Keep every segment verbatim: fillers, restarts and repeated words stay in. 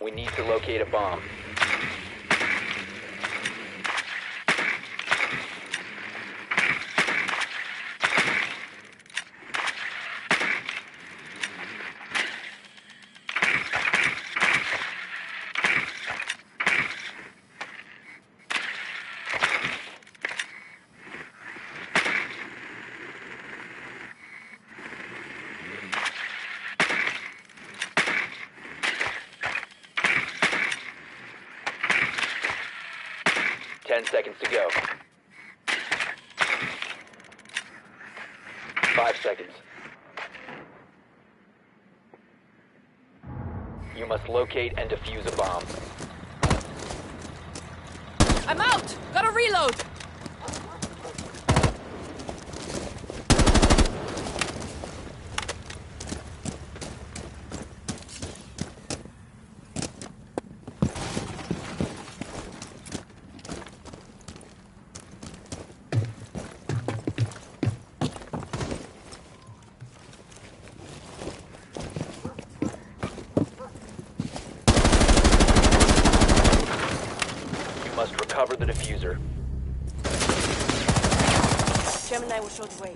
We need to locate a bomb. Ten seconds to go. Five seconds. You must locate and defuse a bomb. I'm out! Gotta reload! Must recover the diffuser. Gemini will show the way.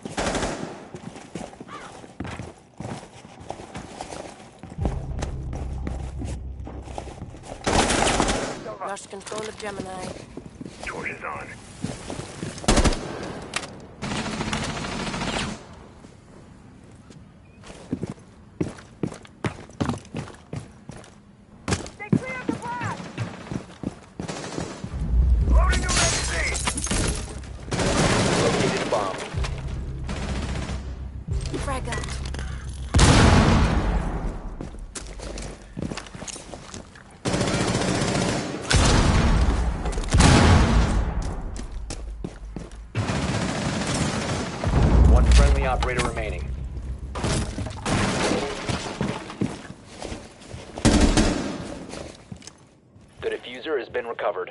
Lost control of Gemini. Torch is on. Frag out. One friendly operator remaining. The diffuser has been recovered.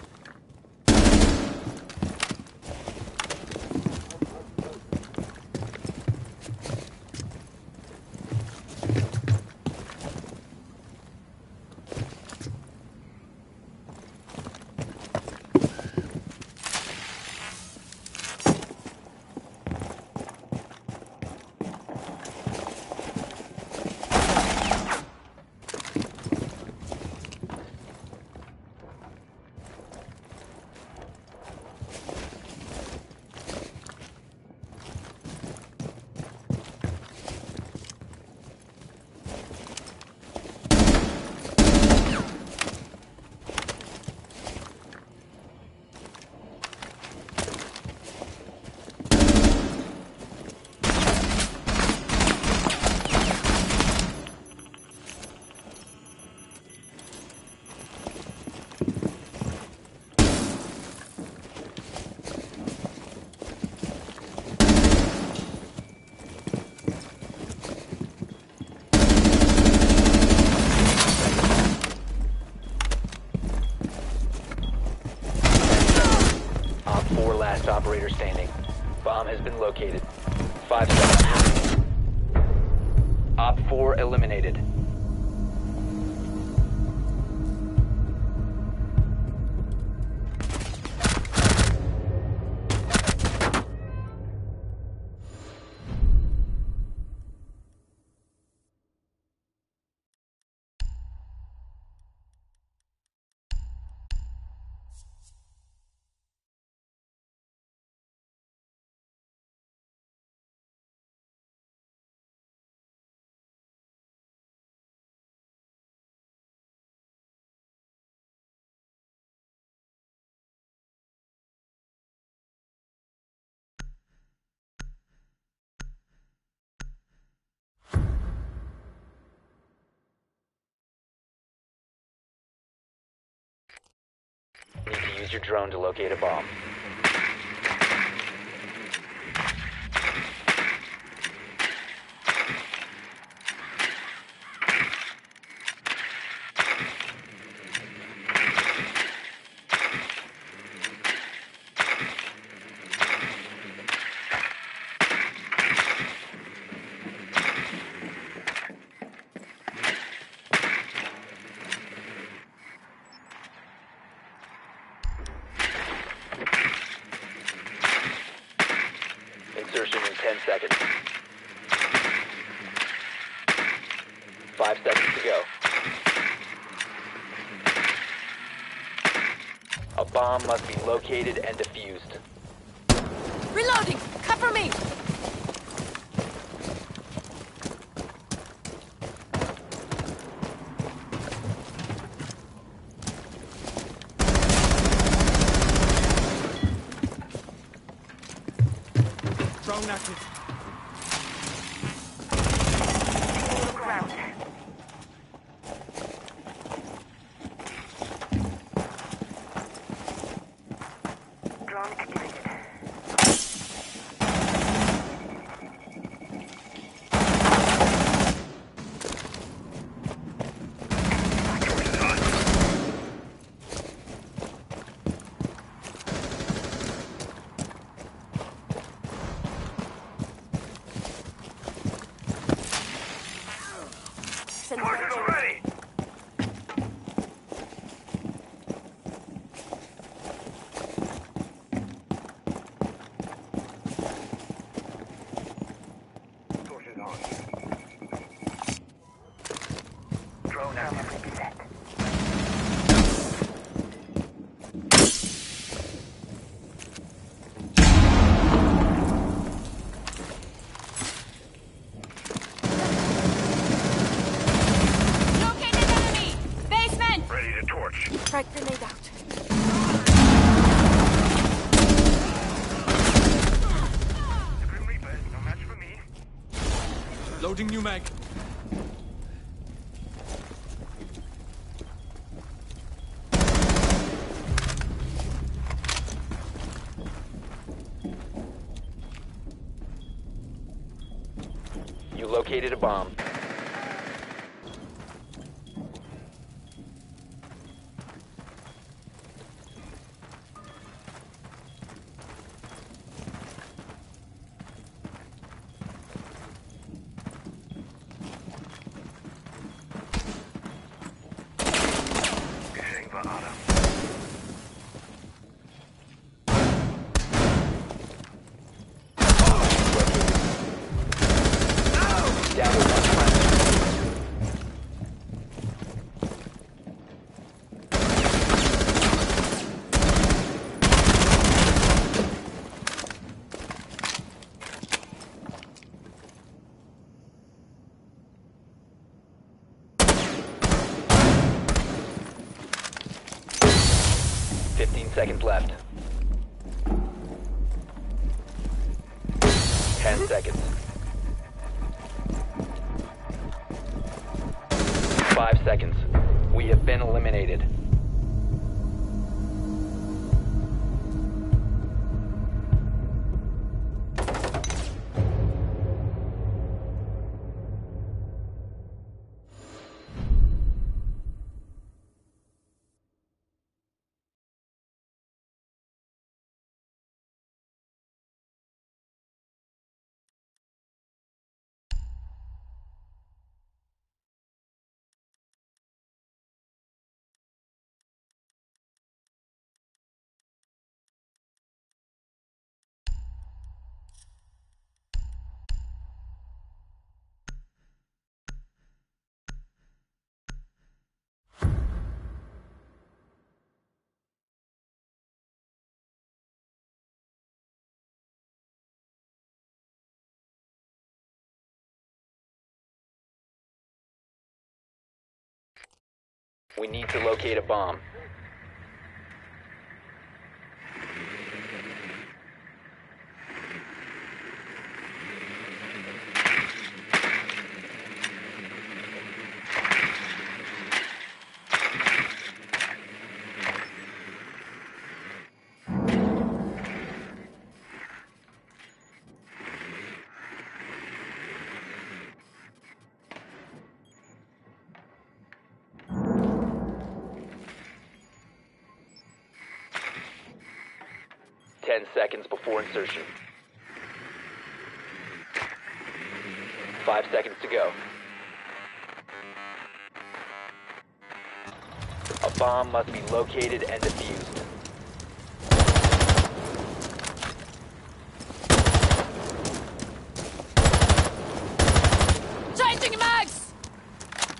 Last operator standing. Bomb has been located. Five seconds. Op four eliminated. Need to use your drone to locate a bomb. Five seconds to go. A bomb must be located and defused. Reloading! Cover me! Drone active. Ground. Drone activated. Send me out. Ready. Torches on. Drone active. Set. Located enemy! Basement! Ready to torch. Frag grenade out. Grim Reaper, no match for me. Loading new mag. You located a bomb. Fishing for Adam. Down to one friendly. Fifteen seconds left. Ten seconds. Five seconds. We have been eliminated. We need to locate a bomb. Ten seconds before insertion. Five seconds to go. A bomb must be located and defused. Changing mags!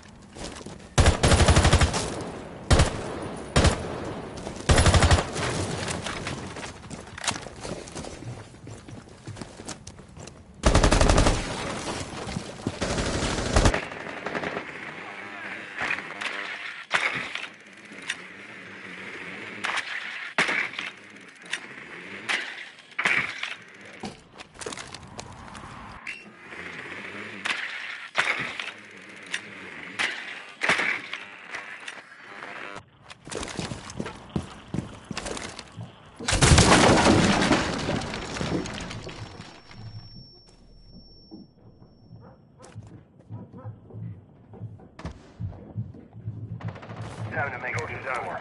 Time to make a detour.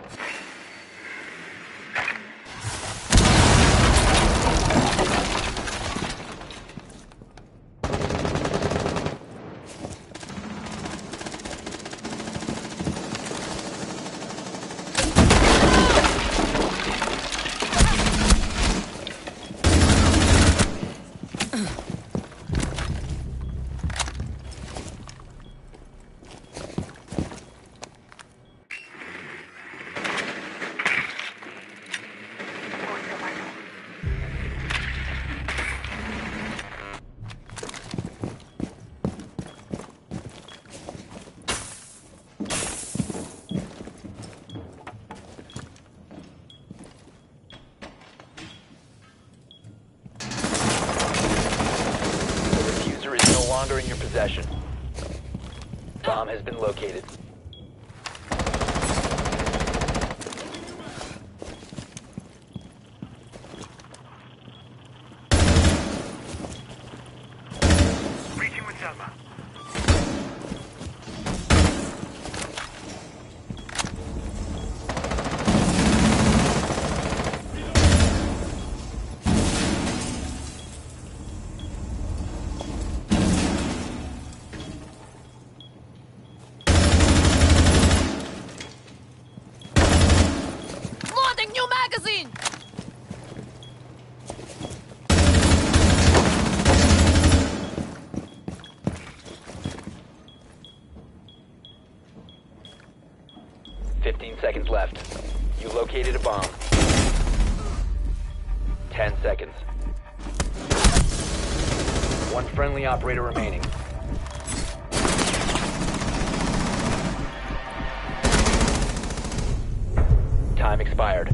Longer in your possession. Bomb has been located. Reaching with Selma. New magazine! Fifteen seconds left. You located a bomb. Ten seconds. One friendly operator remaining. Time expired.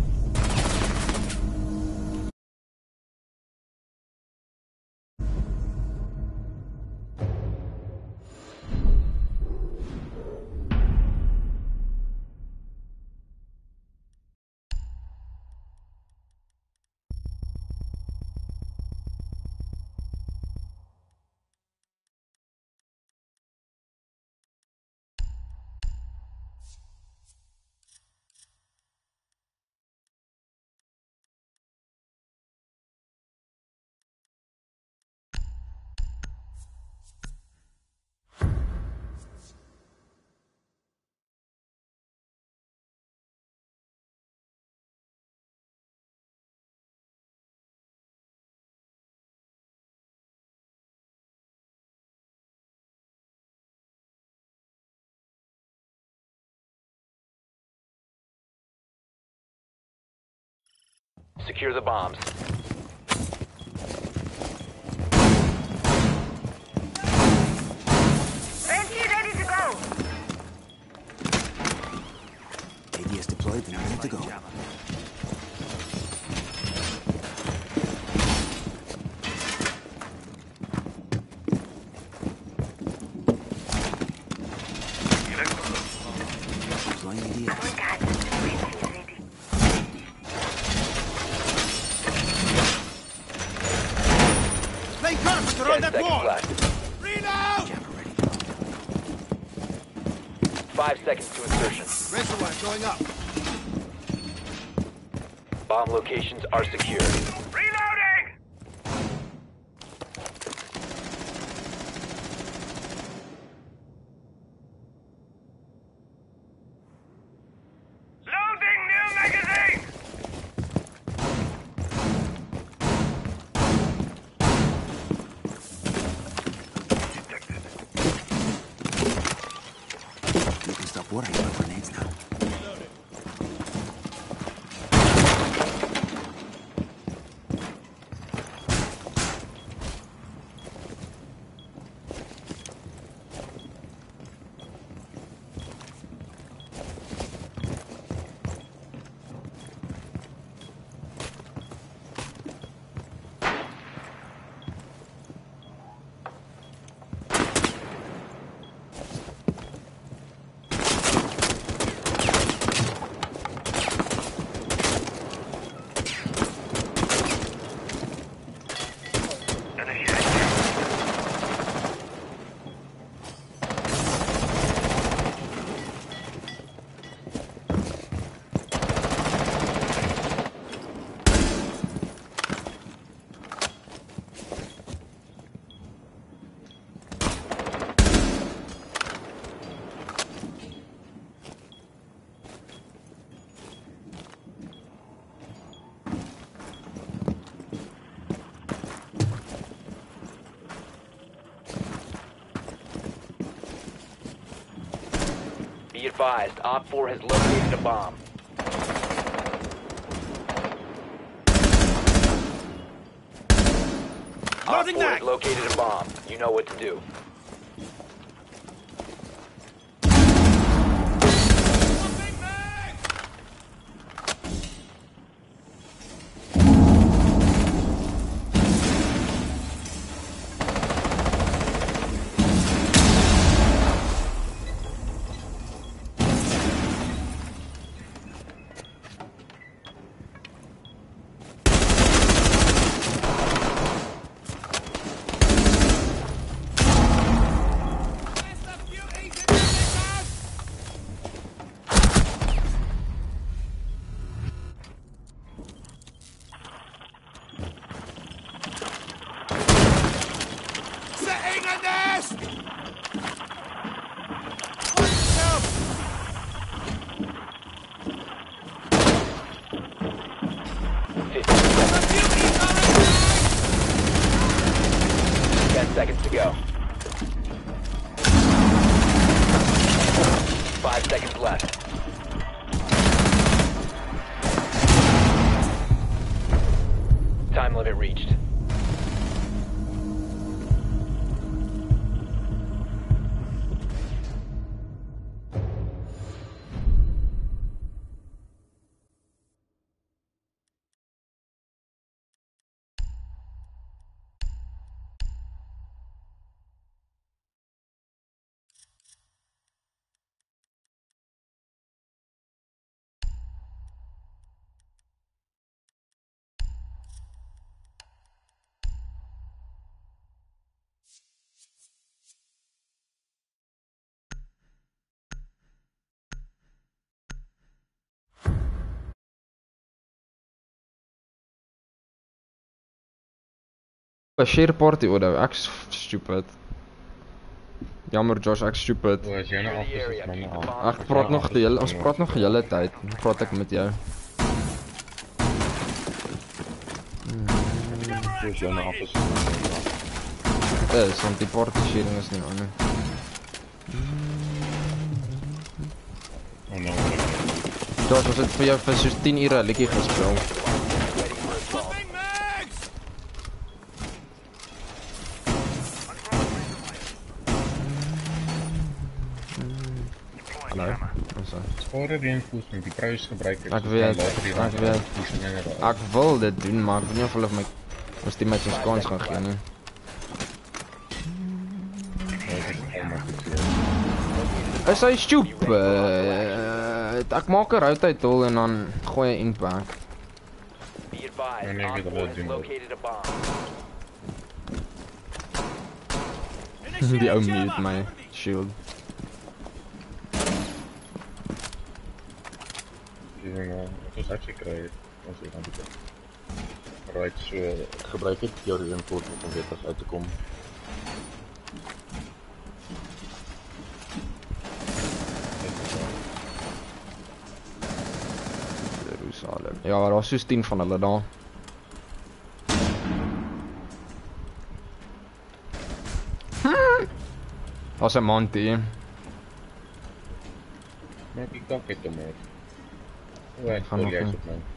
Secure the bombs. Ready, ready to go. A D S deployed and ready to go. Deploying A D S. Ten seconds left. Reload! Jammer ready. Five seconds to insertion. Reservoir going up. Bomb locations are secure. Reloading! Loading new magazine! You can stop watering my grenades now. Be advised, Op four has located a bomb. Op Loading four that. has located a bomb. You know what to do. Setting a nest! Ten seconds to go. Five seconds left. Time limit reached. A share party order, ek's stupid. Jammer Josh, ek's stupid. O, as jy nou af is, is my nou af. Ek praat nog die hele, ons praat nog die hele tyd. Dan praat ek met jou. As jy nou af is, is my nou af. Dit is, want die party sharing is nie aan nie. Oh no, okay. Josh, ons het vir jou vir soos tien ure 'n liedjie gespeel. Hallo, ons is. Spore reinforcement, die pros gebruik het. Ek weet, ek weet. Ek wil dit doen, maar ek weet nie of hulle vir my ons teammates ons kans gaan gee nie. Is hy stupid? Ek maak 'n rotate hole en dan gooi hy impact. Be advised, Nee, nee, Op ik weet four dat has het located a bomb. Die ou mute my shield. Ek is actually kry ons hier aan die kant. Right, so gebruik ek jou reinforcement om wettig uit te kom. Jerusalem. Ja, daar's soos tien van hulle daar. Daar's 'n Monty. Maak ek dalk net om. O, ek Gaan wil nog jy nie. op my.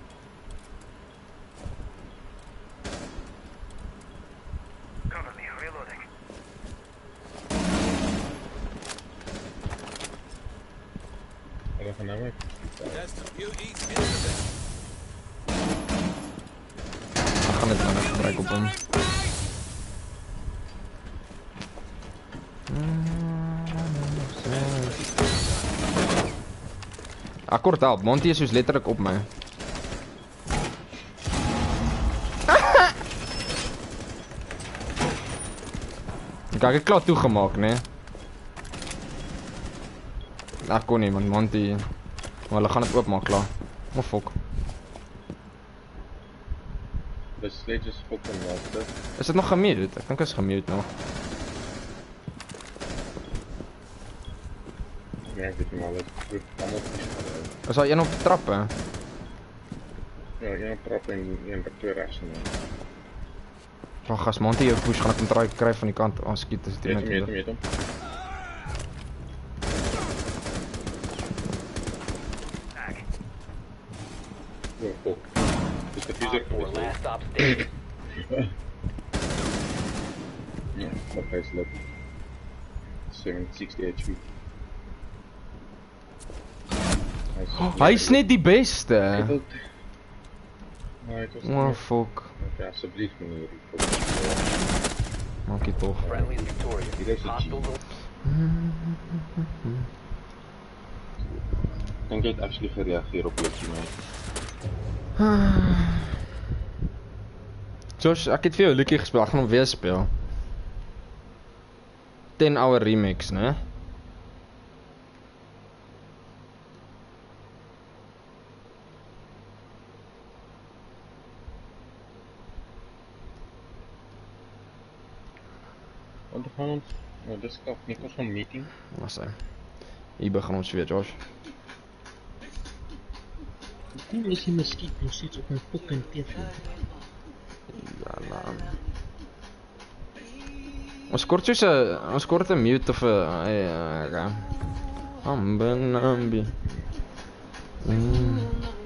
Cover me, reloading. Hulle gaan nou ek. That's the beauty of it. Ek gaan dit nou gebruik op hom. Ek kort help, Monty is soos letterlik op my. Ek het klaar toegemaak, nee. Ek kon nie, man, Monty. Maar hulle gaan dit oopmaak, klaar. Oh, fuck. The sledge is fucking water. Is dit nog gemute? Ek dink is gemute nog. Ja, ek weet nie maar wat proef kan op die Is daar een op die trappe? Ja, een trap en een per twee rechts en dan. Wag, as Monty jou push, gaan ek hom try kry van die kant. Oh, skiet, is die Meet net hem, meet hem, hier. meet hem. Oh, fuck. Dis diffuser Op four, gewees. last stop standing. Ja, dat hy is lit. seven sixty H P. Hy is- Hy is net die beste. Hy wil- Maar het was Oh nie- fuck. Okay, asseblief meneer. Maak dit toch. Friendly is victorious. Hier is het Hostiles Ik denk dat hij actually gereageerd op je teammate. Josh, ek het vir jou 'n liedjie gespeel, ek gaan hom weer speel. ten hour remix, né? Want we gaan ons... Nou, dis kaf, nie ons van meeting. Maar sê. Hier begin ons weer, Josh. Hoe is die muskiet nog steeds op my fucking T V? Ja, nou. Ons kort soos 'n ons kort 'n mute of 'n ja. Ambenambi. Mm.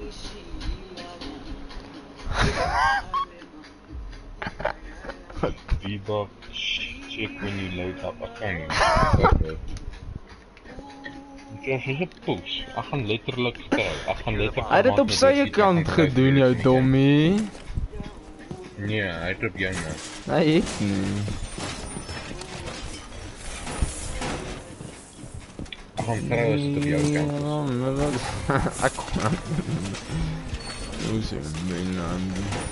V-Box, check when you load up. Ek kan nie. Dit is 'n push. Ek gaan letterlik stel. Ek gaan letterlik... Hy het dit op sy kant gedoen, jou dommie. Nee, hy het op jou nou. Hy het nie. Ek gaan trouwens dit op jou kant. Ek kom. Hoe sê my naam?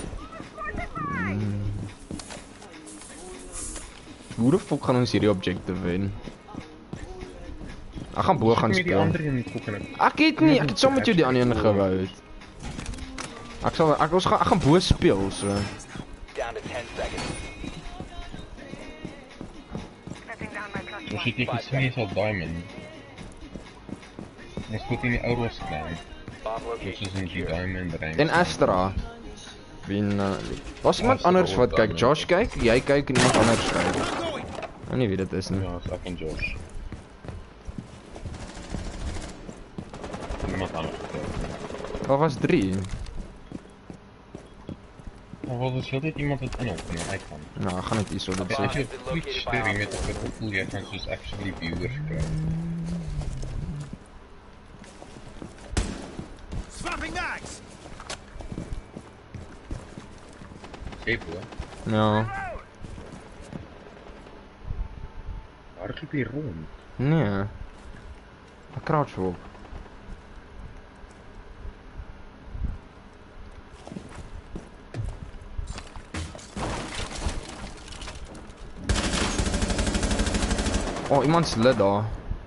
Hoe die fuck gaan ons hierdie objective wen? Ek gaan bo gaan Die speel. ander een fucking... Ek het nie, ek het saam met jou die ander een gewou het. Ek sal ek ons gaan ek gaan bo speel so. down to ten seconds. Setting down my cluster. Ons het nie gesien is al diamond. Ons moet in die ouros klein. Bomb Ons location is in die secure. diamond range. En Astra. Wie uh, was iemand anders wat kyk? Josh kyk, jy kyk en iemand anders kyk. Ek weet nie wie dit is nie. Ja, is ek en Josh. Niemand anders. Daar was drie. Maar wat is heel dit iemand het inop en hy kan. Nou, ek gaan net hierso dit As sê. jy Twitch stream met op 'n gevoel jy gaan soos actually viewers kry. Swapping mags! Skep hoor. Ja. Waar loop jy rond? Nee. Ek crouch op. Oh, iemand lid daar.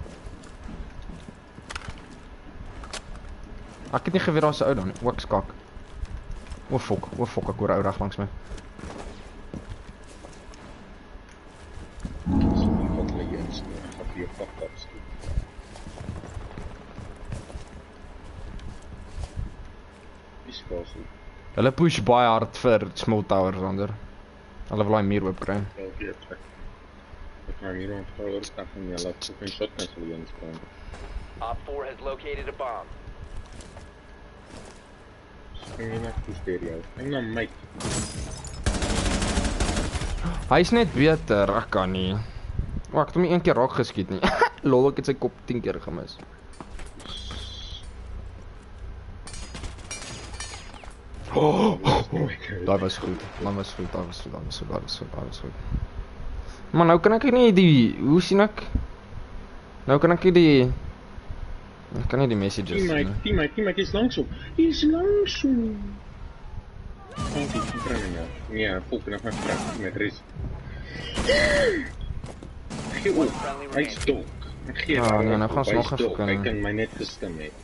Ek het nie geweet daar's 'n ou dan nie. O, ek skak. O, fok. O, fok, ek hoor 'n ou reg langs my. Dis nie wat hulle hier inspel. Ek gaan vir jou fuck up skiet. Dis kosel. Hulle push baie hard vir small towers ander. Hulle wil daai muur oop kry. Ja, weet ek. Ek gaan hier rond voor staan en jy laat fucking shotguns hulle hier inspel. Op four has located a bomb. Spring jy na die stereo. En dan my. Hy's net beter, ek kan nie. O, ek het hom nie een keer raak geskiet nie. Lol, ek het sy kop tien keer gemis. Oh, daai was goed. Daai was goed, daai was goed, daai was goed, daai was goed, daai was goed. Maar nou kan ek nie die, hoe sien ek? Nou kan ek nie die ek kan nie die messages sien Teammate, nie. teammate, teammate is langsom. He's langsom. Oh, die verbranding nou. Ja, volgende nog maar vrag met Riz. Gee op, hy's donk. Ek gee Ja, nee, nou gaan ons nog even Hy kunnen. kan my net gestem het.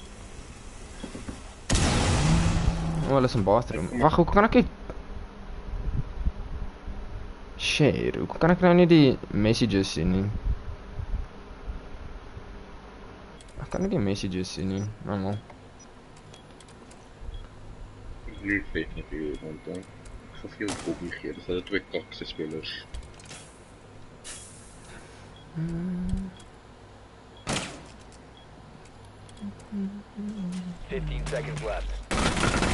O, hulle is in bathroom. Wag, hoe kan ek dit share? Hoe kan ek nou nie die messages sien nie? Ek kan nie die messages sien nie. Nou, Ek lief weet nie vir jou, want dan ek gaan veel Bobby gee. Dis hulle twee kakse spelers. fifteen seconds left.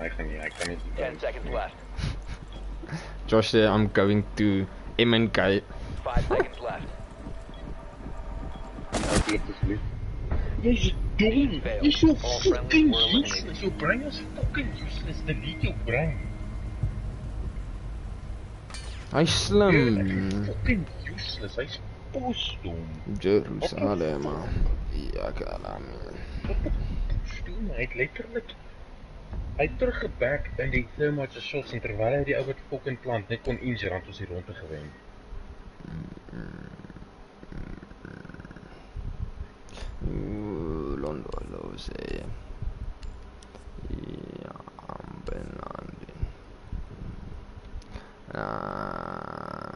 hy gaan nie, hy kan nie. Ten seconds left. Josh sê, I'm going to M N K. Five seconds left. Hopelijk asseblief. Jy's dom, jy's so fucking useless, jou brein is fucking useless, delete jou brein. Hy is slim. Fucking useless, hy's posdom. Jerusalem. Ja, kalam. Stoen, hy het letterlik hy het teruggeback in die thermite shots en terwyl hy die ou wat fucking plant net kon injure, want ons die ronde gewen. Ooh, Londo lo sê. Ja, benandi. Ah.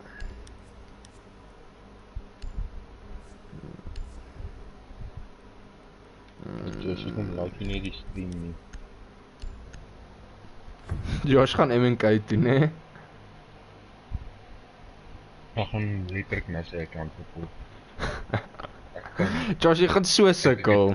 Josh, ek kom like nie die stream nie. Josh gaan M N K toe, né? Ek gaan letterlik na sy kant gevoel. Josh, jy gaan so sukkel.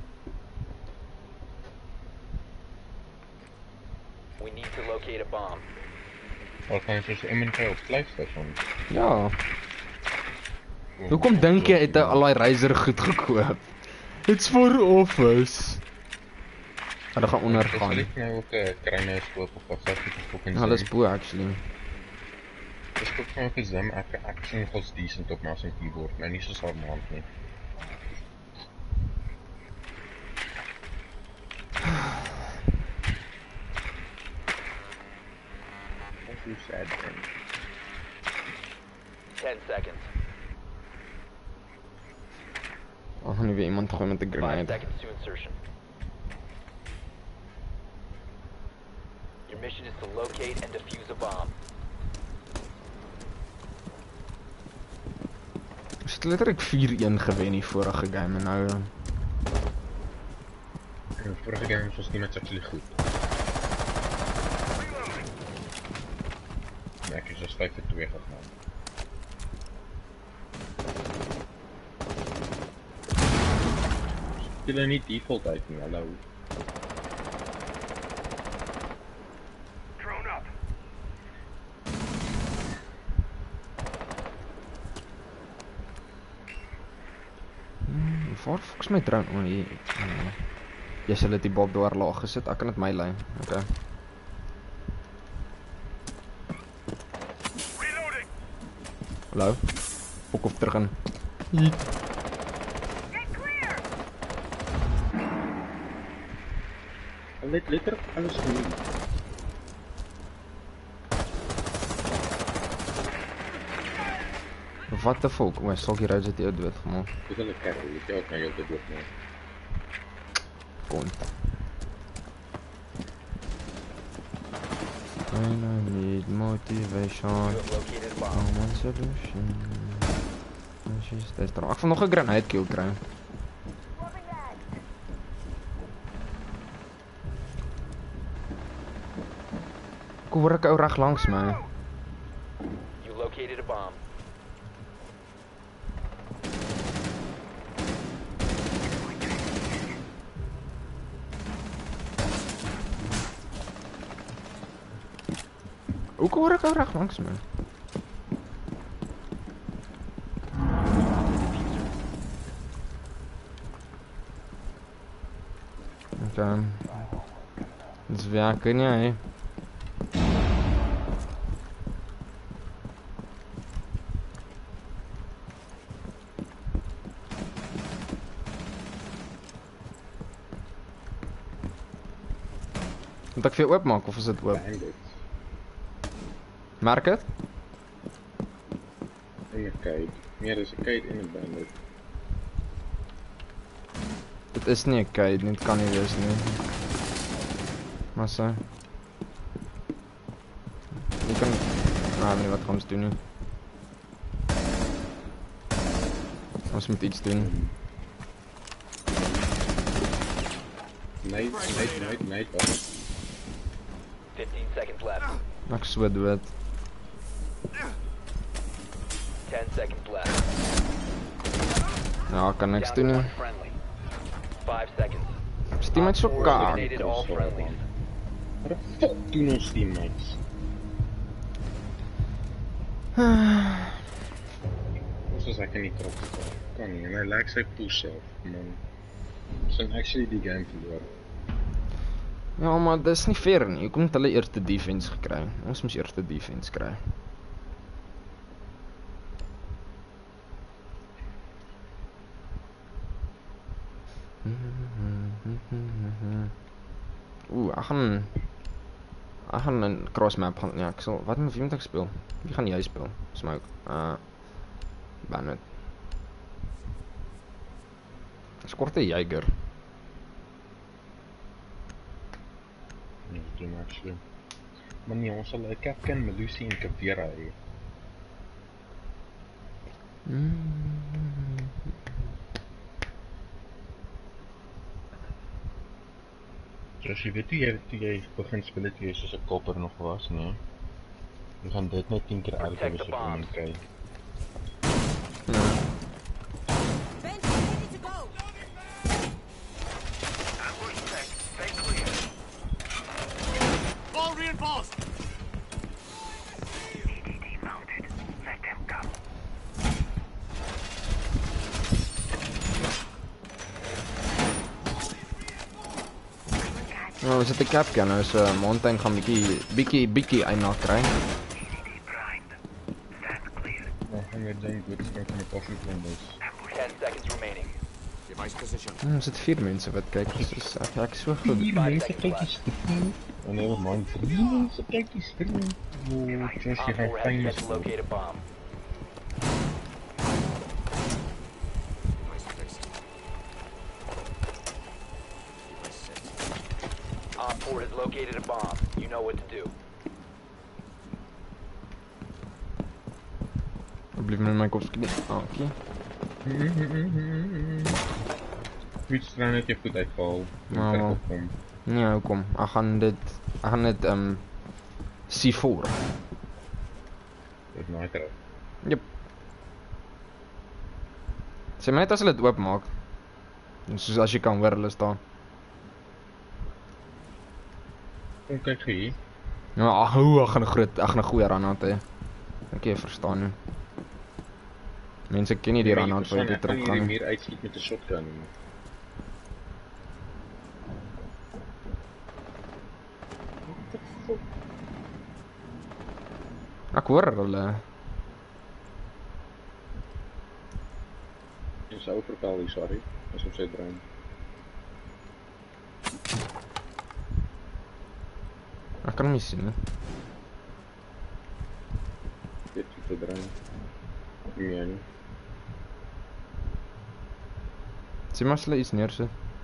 We need to locate a bomb. Wat gaan jy soos M N K op vliegtuigstation? Ja. Hoekom dink jy het hy al die Razer goed gekoop? It's for office. Hulle gaan ondergaan. Ek nou ook 'n kraine skoop of wat sê ek fucking. Hulle is bo actually. Ek koop van 'n Zim, ek ek sien gous decent op mouse en keyboard, maar nie so swaar maand nie. What you said then? Ten seconds. Oh, gaan nie weer iemand gooi met 'n Five grenade. seconds to insertion. Your mission is to locate and defuse a bomb. Ons het letterlik vier een gewen die vorige game en nou En die vorige game was nie met actually goed. Nee, ek is dus vyf vir twee gegaan. Julle nie default uit nie, hallo. Drone up. Hmm, waar volgens my drone oh hier. Uh, jy sal dit die Bob daar laag gesit. Ek kan dit my lyn. Okay. Reloading. Hallo. Fok op terug in. Get clear. Hulle het letterlik alles gedoen. Wat die volk? O, Soggy Rhodes het jou dood gemaak. Dis hulle kerel, jy het ook na jou te dood nie. Punt. And I need motivation. You have located a bomb. One solution. Dis dis daar. Ek van nog 'n grenade kill kry. Kom hoor ek ou reg langs my. You located a bomb. Hoe kom hoor ek ou reg langs my? Okay. Dis werk nie, hè. Moet ek vir jou oopmaak of is dit oop? Bandit. Merk dit? En 'n kite. Nee, dis 'n kite en 'n bandit. Dit is nie 'n kite nie, dit kan nie wees nie. Maar so. Jy kan nou nie wat gaan ons doen nie. Ons moet iets doen. Nee, nee, nee, nee, nee. Fifteen seconds left. Ek so dood. Ten seconds left. Ja, ek kan niks Down doen to nie. one friendly. Five seconds. Is die met so Op four kaak? eliminated all friendlies. Wat die fuck doen ons teammates? Ons is ek in die krop gekom. Kan nie, en hy lag sy push self, man. Ons gaan actually die game verloor. Ja, maar dis nie fair nie. Hoekom het hulle eerste defense gekry? Ons moes eerste defense kry. Oeh, ek gaan Ek gaan een cross map gaan, ja, ek sal, wat met wie moet ek speel? Wie gaan jy speel? Smoke, uh, Bandit. Skort een Jager. Nee, doen actually. Maar nee, ons sal 'n Capcan, Melusi en Caveira hê. So as jy weet hoe jy, toe jy begin speel het, jy soos 'n kopper nog was, nee. Jy gaan dit net tien keer erger as wat jy kry. Benji, ready to go. Ambush check. Stay clear. All reinforced. E D D mounted. Let them come. Nou, we zitten Capcan, nou is uh, Mountain gaan bietjie, bietjie, bietjie eindna kry. E D D primed. Stand clear. Nou, gaan we dink, dit is net 'n koffie van dus. ten seconds remaining. Device position. Hmm, er zitten vier mensen wat kijken, dus is eigenlijk so goed. Vier mense kyk die stream. Oh nee, wat man, drie mense kyk die stream. Oh, just jy Op gaan four has famous yet to word. locate a bomb. Device fixed. Device set. Op four has located a bomb. You know what to do. Blijf met mijn kop skippen. Ah, oké. Which strand het jy goed uitval? Nou, nee, hoekom? Ek gaan dit, ek gaan dit, um, C four. Dit maak er. Yep. Sê maar net as hulle dit oopmaak. Soos as jy kan hoor hulle staan. Kom kyk hier. Ja, ag, hoe, ek gaan 'n groot, ek gaan 'n goeie run-out hê. Ek kan verstaan nie. Mense ken nie die run-out vir dit terug gaan gaan nie. nie. Meer uitskiet met 'n shotgun nie. Ek hoor hulle. Dis ou vertel hier, sorry. As op sy brein. Ek kan hom nie sien nie. Dit is sy brein. Nee, nie. Sê maar as hulle iets neersit.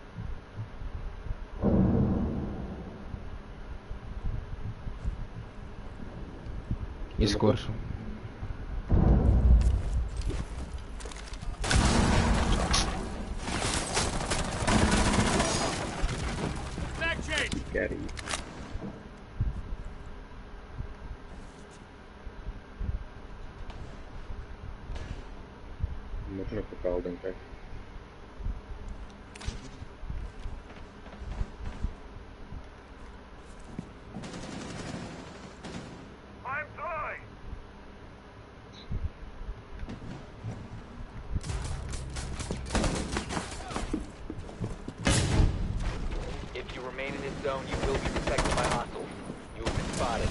Jy skoor. Back change. Carry. Moet nog bepaal, denk ek. I'm flying. If you remain in this zone, you will be detected by hostiles. You have been spotted.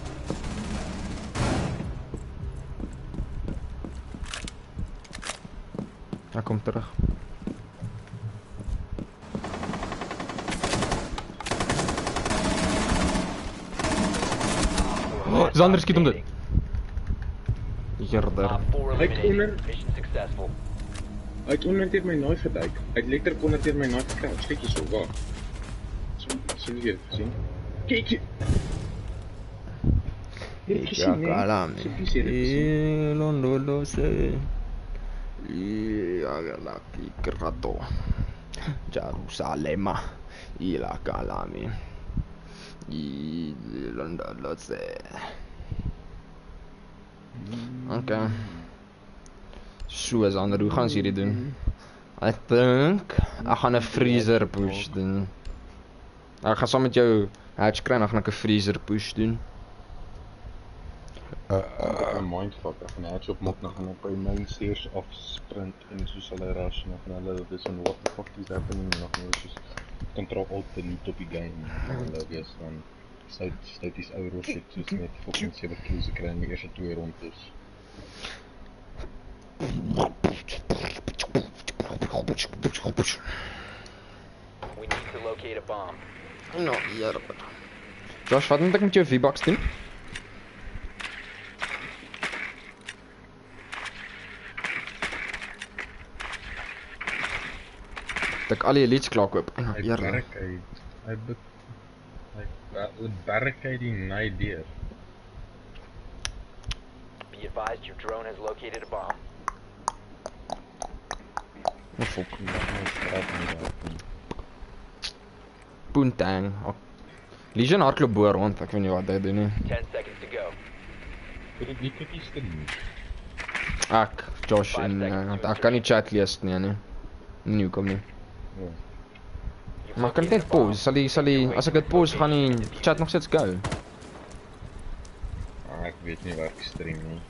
Ek kom terug. Oh, Zander skiet hom dit. Jerder. Op four Hy het eliminated. onder- Mission successful. Hy het onder my knife geduik. Hy het letterlik onder my knife gekruip. Kyk hierso, waar. So, sien jy dit gesien? Kyk hier. Jy het gesien, nee? Kalami. So, kies jy dit gesien? Londolo se. Iagalaki Krato. Jerusalem. Ila Kalami. I Londolo se. Okay. So Zander, hoe gaan ons hierdie doen? Ek dink ek gaan 'n freezer push doen. Ek gaan saam met jou Hatch kry nog 'n freezer push doen. Ek 'n mindfuck, ek gaan hatch op maak, dan gaan ek by my stairs afsprint en soos hulle rush en dan gaan hulle dis van what the fuck is happening en dan gaan hulle soos control alt delete op die game en dan hulle wees van stout stouties ou roshit soos net fucking sewe kills gekry in die eerste twee rondes. We need to locate a bomb. Nou, ja. Josh, wat moet ek met jou V-Bucks doen? Dat ek al die elites klaar koop. Hy Eerlik. barrik hy hy be- hy hy barrik hy die night deur. Be advised your drone has located a bomb. Oh, fuck. Hy straat nie daar nie. Poontang. Oh. Legion hardloop bo rond, ek weet nie wat hy doen nie. Ten seconds to go. Vir die kikkies te doen. Ek, Josh en uh, want ek kan nie chat lees nie, nee. Nie hoekom nie. Ja. You've Maar ek kan dit located net a bomb. pause, sal die, sal die, as ek dit pause gaan die chat nog steeds go. Ah, ek weet nie waar ek stream nie.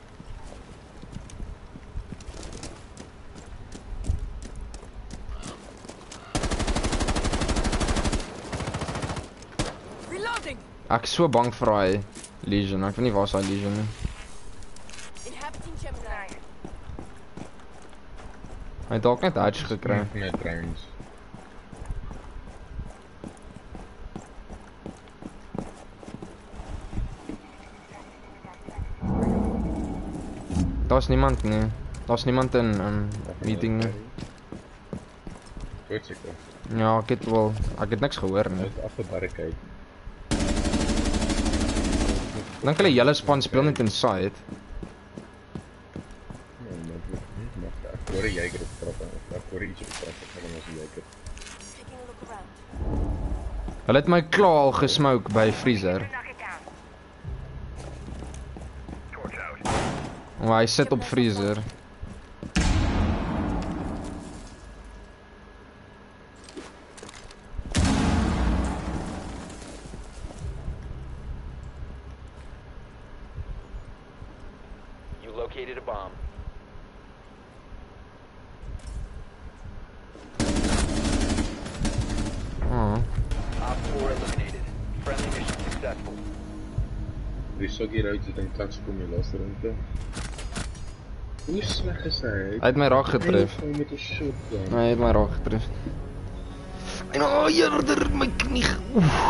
Reloading! Ek is so bang vir daai Legion, ek weet nie waar is daai Legion nie. Inhabiting Gemini. Hy het dalk net hatch gekry. Met drones. Daar's niemand nie. Daar's niemand in um, meeting nie. Goed seker. Ja, ek het wel, ek het niks gehoor Hy nie. is afgebarricade. Dink hulle hele span speel net inside. Nee, moontlik nie, maar ek hoor 'n jager op trap en ek hoor iets op trap, ek gaan ons jager. Taking a look around. Hulle het my klaar al gesmoke by freezer. Knock it down. Torch out. Maar hy sit op freezer. You located a bomb. Oh. Op four eliminated. Friendly mission successful. Die soggy routes het in kans kom die laaste ronde. Hoe sleg is hy? Hy het my raak getref. Hy met 'n shotgun. Hy het my raak getref. En oh, eerder my knie. Oef.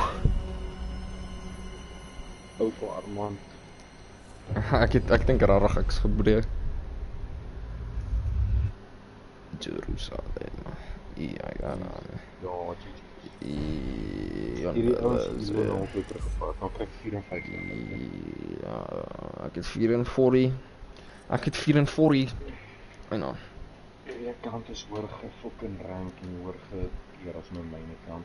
Ou vir Armand. Ek het ek dink rarig ek is gebreek. Jerusalem. Ja, ja, ja. Ja, Ja, hierdie ouens is wel nog weer teruggevat. Dan kry ek vyf en vyf. ja, ek het vier en vyf. Ek het vier en vyf. En nou. Die kant is hoor ge fucking rank en hoor ge keer as my myne kant.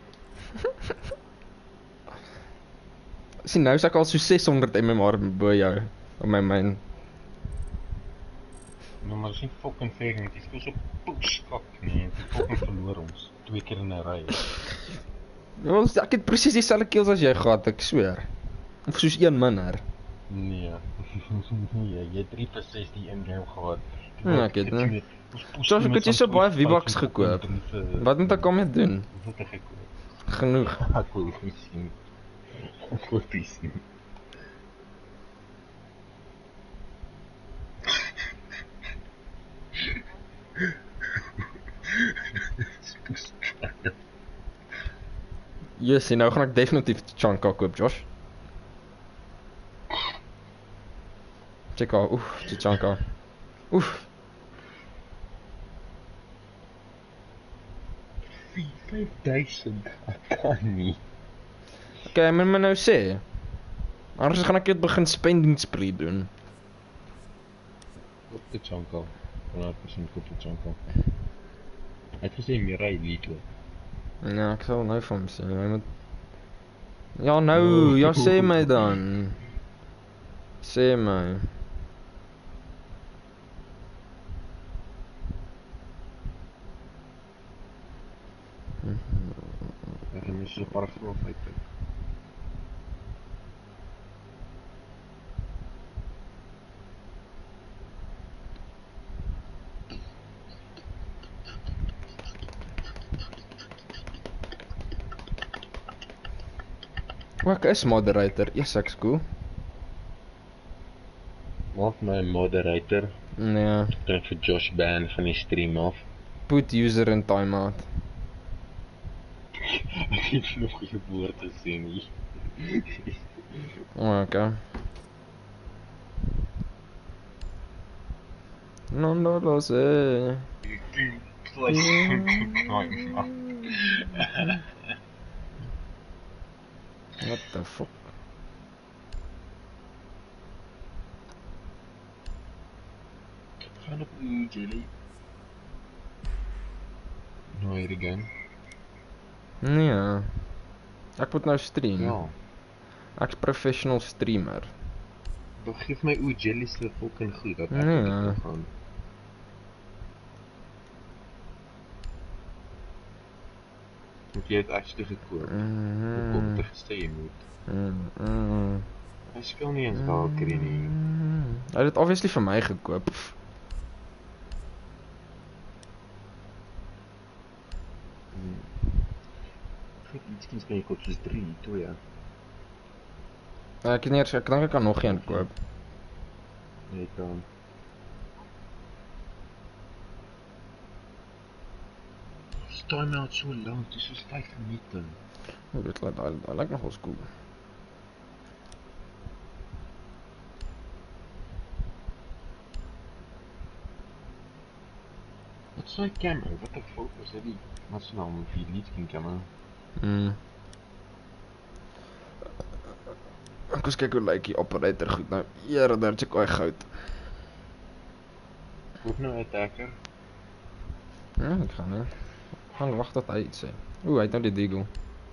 Sien nou is ek al so ses honderd M M R bo jou op my myn. Nou maar is nie fucking fair nie. Dit is so poeskak nie. Die fucking verloor ons twee keer in 'n ry. Ja, ek het presies dieselfde kills as jy gehad, ek sweer. Of soos een minder. Nee. Nee, jy het drie plus ses die een game gehad. Ja, ek het nie. Soos ek het jy so baie V-Bucks gekoop. Wat moet ek daarmee doen? Wat het ek gekoop? Genoeg. Ek wil nie sien. Ek wil nie sien. Yes, en nou gaan ek definitief Chanka koop, Josh. Check out, oef, die Chanka. Oef. vyf duisend, ek kan nie. Okay, moet my nou sê. Anders gaan ek dit begin spending spree doen. Op die Chanka. honderd persent koop die Chanka. Hy het gesê meer hy lied ook. Ja, ek sal nou van hom sê. Hy moet... Ja, nou, ja, sê my dan. Sê my. Ek het nie so paar groot uit. Maar ek is moderator. Yes, ek's cool. Maak my moderator. Nee. Druk vir Josh ban van die stream af. Put user in timeout. Ek het nog geen woorde sê nie. Oh, okay. No, no, lo sé. What the fuck? Gaan op u, Jelly. Nou, hier again. Nee. Ek moet nou stream. Ja. Ek's professional streamer. Dan geef my oe Jelly se fucking goed dat ek Nee. dit kan gaan. Moet jy het actually gekoop? Mhm. Gekoop het gesê jy moet. Mm, mm, Hy speel nie eens Valkyrie nie. mm. Hy het dit obviously vir my gekoop. Ek iets kies kan jy koop soos drie, twee. Ek het nie eers, ek dink ek kan nog een koop. Nee, kan. Time out so lank, dis soos vyf minute. Ek weet laat, hy, hy lyk nogals cool. Wat is hy camo? Wat die fuck is dit die? Wat is nou met die lead skin camo? Mm. Ek was kyk hoe lyk die operator goed nou. Here, daar check hy goud. Koop nou attacker. Ja, ek gaan nie. Ek gaan wag tot hy iets sê. Oeh, hy het nou die deagle.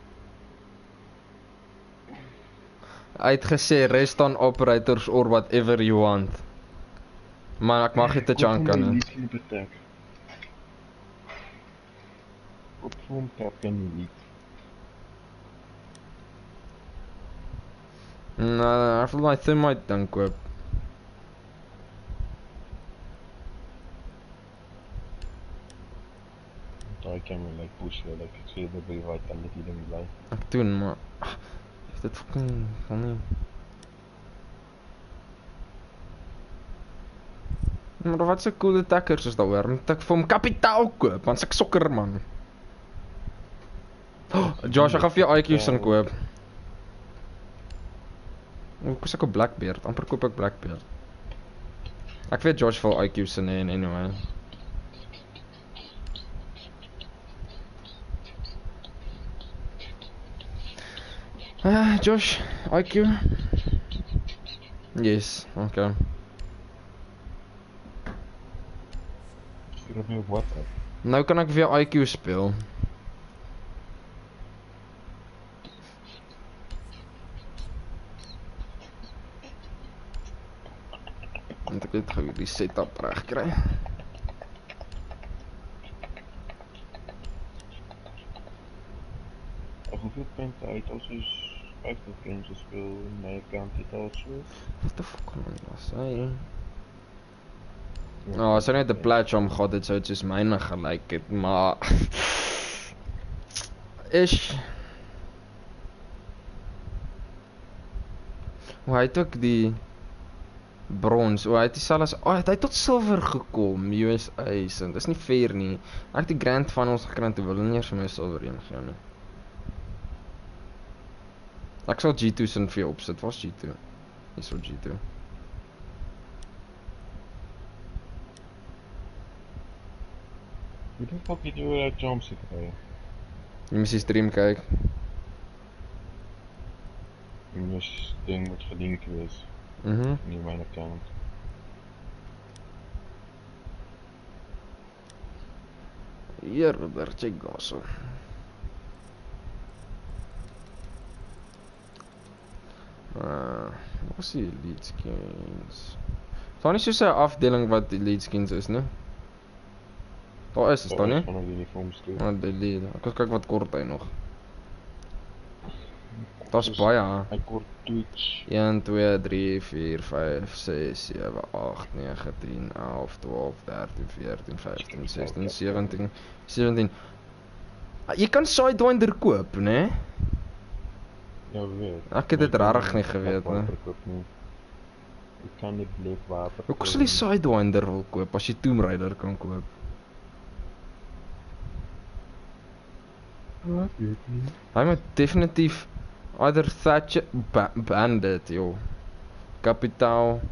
Hy het gesê rest on operators or whatever you want. Maar ek mag nie te chunk kan nie. Lead skin op attack. Op hom tap kan nie lead. Nee, ek wil my thermite dan koop. Daai camo lyk push wel, ek sê dat by white dan met die ding bly. Ek doen, maar ach, is dit fucking van nie. Maar wat so cool attackers is daar hoor, moet ek vir hom kapitaal koop, want ek sokker man. Oh, Josh, ek gaan vir jou I Q sin koop. Hoe koos ek op Blackbeard? Amper koop ek Blackbeard. Ek weet Josh wil I Q sin hê en anyway. Ah, Josh, I Q? Yes, okay. Stuur op my op WhatsApp. Nou kan ek weer I Q speel. Want ek het gou die setup reg kry. Ag, hoeveel punte uit al soos vyftig games gespeel in my account het al so. What the fuck man was hy? Nou, as hy net 'n platform gehad het, sou dit soos myne gelyk het, maar is hoe hy het ook die brons, hoe hy het dieselfde as, oh, het hy tot silver gekom, U S A, en dis nie fair nie. Ek het die grand finals gekry, toe wil hulle nie eers vir my silver een gee nie. Ek sal G two sin vir jou opsit, wat is G two? Hier is G two. Hoe die fuck het jy oor dat jump sit gekry? Jy moet die stream kyk. Jy moes ding moet gelink wees Mhm. in my account. Hier, daar check gaso. Uh, wat is die lead skins? Daar is soos 'n afdeling wat die lead skins is, né? Daar is, is daar nie? Van die uniforms toe. Ah, die lead. Ek wil kyk wat kort hy nog. Daar's baie. Hy kort Twitch. een, twee, drie, vier, vyf, ses, sewe, agt, nege, tien, elf, twaalf, dertien, veertien, vyftien, sestien, sewentien, sewentien. Ah, jy kan Sidewinder koop, né? Ja, weet. Ek het dit rarig nie geweet, né? Ek kan nie bleek water. Hoe kos jy die Sidewinder wil koop as jy Tomb Raider kan koop? Wat weet nie. Hy moet definitief either Thatcher ba Bandit, joh. Kapitaal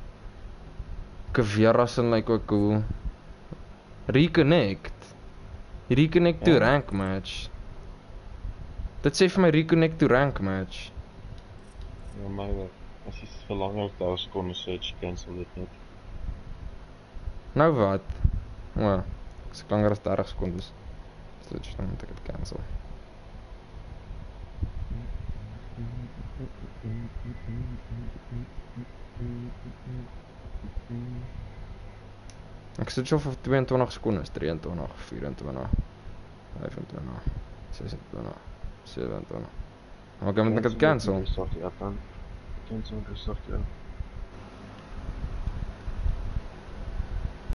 Caveras en like ook cool. Reconnect. Reconnect to Ja. rank match. Dit sê vir my reconnect to rank match. Ja, my wat. As jy vir langer as daar sekonde search cancel dit net. Nou wat? O, as ek langer as dertig sekondes switch, dan moet ek dit cancel. Ek switch off vir tweeëntwintig sekondes, drieëntwintig, vierentwintig, vyfentwintig, sesentwintig, sewentwintig. Maar ek moet ek dit cancel. Sorry, ja dan. Cancel, sorry, ja.